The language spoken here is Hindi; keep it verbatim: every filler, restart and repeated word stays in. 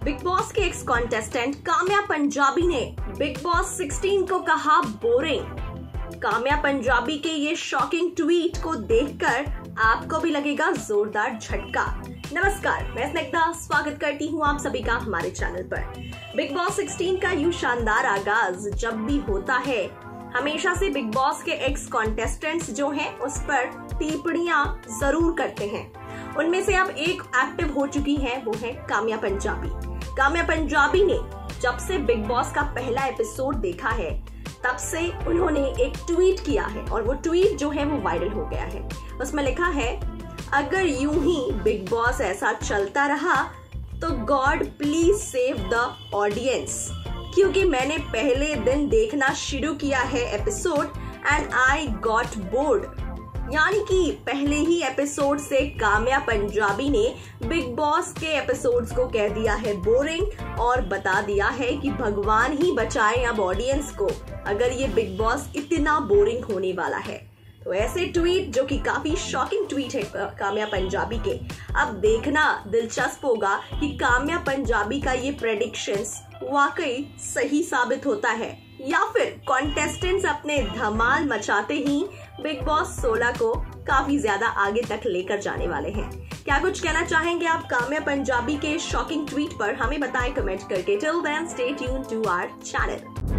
बिग बॉस के एक्स कॉन्टेस्टेंट काम्या पंजाबी ने बिग बॉस सोलह को कहा बोरिंग। काम्या पंजाबी के ये शॉकिंग ट्वीट को देखकर आपको भी लगेगा जोरदार झटका। नमस्कार, मैं स्निग्धा स्वागत करती हूँ आप सभी का हमारे चैनल पर। बिग बॉस सोलह का यूं शानदार आगाज जब भी होता है, हमेशा से बिग बॉस के एक्स कॉन्टेस्टेंट्स जो हैं उस पर टिप्पणियां जरूर करते हैं। उनमें से अब एक एक्टिव हो चुकी हैं, वो है काम्या पंजाबी। काम्या पंजाबी ने जब से बिग बॉस का पहला एपिसोड देखा है तब से उन्होंने एक ट्वीट किया है और वो ट्वीट जो है वो वायरल हो गया है। उसमें लिखा है, अगर यूं ही बिग बॉस ऐसा चलता रहा तो god please save the audience, क्योंकि मैंने पहले दिन देखना शुरू किया है episode and I got bored. यानी कि पहले ही एपिसोड से काम्या पंजाबी ने बिग बॉस के एपिसोड्स को कह दिया है बोरिंग और बता दिया है कि भगवान ही बचाए अब ऑडियंस को, अगर ये बिग बॉस इतना बोरिंग होने वाला है। तो ऐसे ट्वीट जो कि काफी शॉकिंग ट्वीट है काम्या पंजाबी के, अब देखना दिलचस्प होगा कि काम्या पंजाबी का ये प्रेडिक्शंस वाकई सही साबित होता है या फिर कॉन्टेस्टेंट्स अपने धमाल मचाते ही बिग बॉस सोलह को काफी ज्यादा आगे तक लेकर जाने वाले हैं। क्या कुछ कहना चाहेंगे आप काम्या पंजाबी के शॉकिंग ट्वीट पर? हमें बताएं कमेंट करके। Till then stay tuned to our channel.